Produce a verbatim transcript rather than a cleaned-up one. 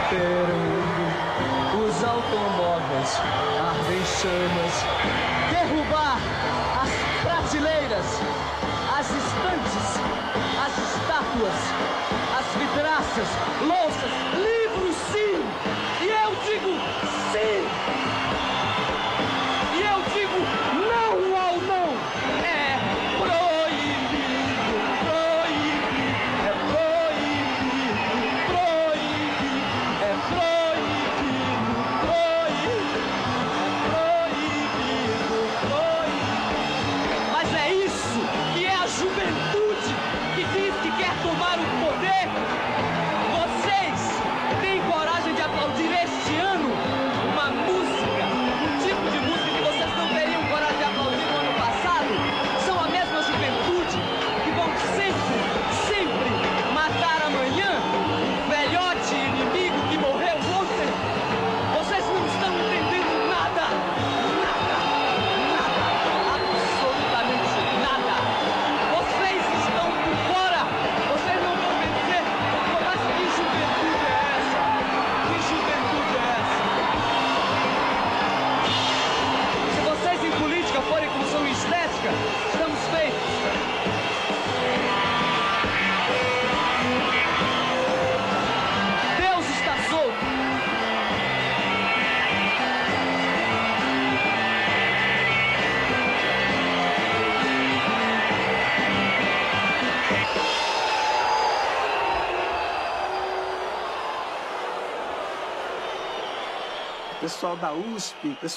desesperando. Os automóveis ardem chamas. Derrubar as prateleiras, as estantes, as estátuas, as vidraças, louças, livros, sim! E eu digo sim! E eu digo não ao não! É proibido, proibir, é proibido, proibir, é proibido, proibir, é proibido, proibir. Mas é isso que é a juventude que diz que quer tomar o poder? Vocês têm coragem de aplaudir este ano uma música, um tipo de música que vocês não teriam coragem de aplaudir no ano passado? São a mesma juventude que vão sempre, sempre matar amanhã o velhote inimigo que morreu ontem. Vocês não estão entendendo nada, nada, nada, absolutamente nada. Vocês estão por fora, vocês não vão vencer. Mas que juventude é essa? Que juventude é essa? Se vocês em política forem com sua estética, estamos feitos. Deus está solto. Pessoal da U S P, pessoal